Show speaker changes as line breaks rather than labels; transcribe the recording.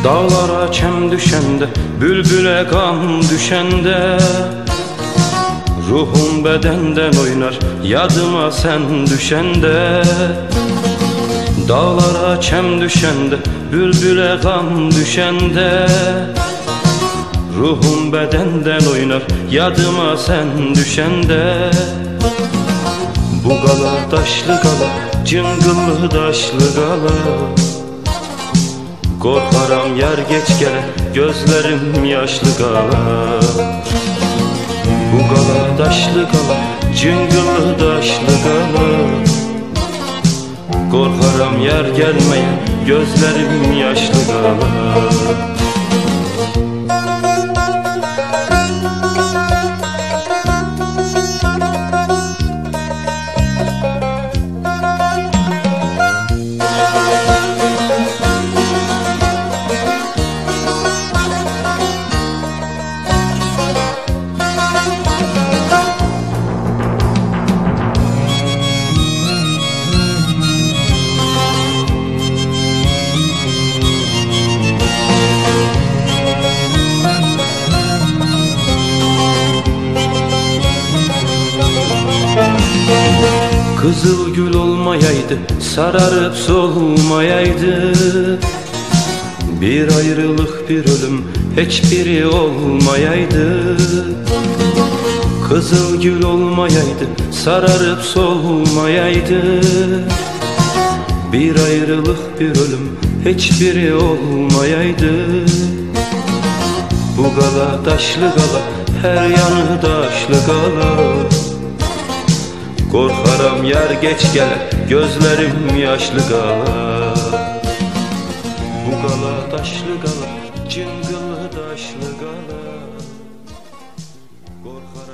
Dağlara çem düşende, bülbüle kan düşende, ruhum bedenden oynar yadıma sen düşende. Dağlara çem düşende, bülbüle kan düşende, ruhum bedenden oynar yadıma sen düşende. Bu gala taşlı gala, cıngıllı taşlı gala, korkaram yer geç gele, gözlerim yaşlı gala. Bu gala taşlı gala, cıngıllı taşlı gala, korkaram yer gelmeye, gözlerim yaşlı gala. Kızıl gül olmayaydı, sararıp solmayaydı, bir ayrılık bir ölüm hiçbiri olmayaydı. Kızıl gül olmayaydı, sararıp solmayaydı, bir ayrılık bir ölüm hiçbiri olmayaydı. Bu gala taşlı gala, her yanı taşlı gala, korkaram yer geç gele, gözlerim yaşlı gala. Bu gala taşlı gala, cıngıllı taşlı gala, korkaram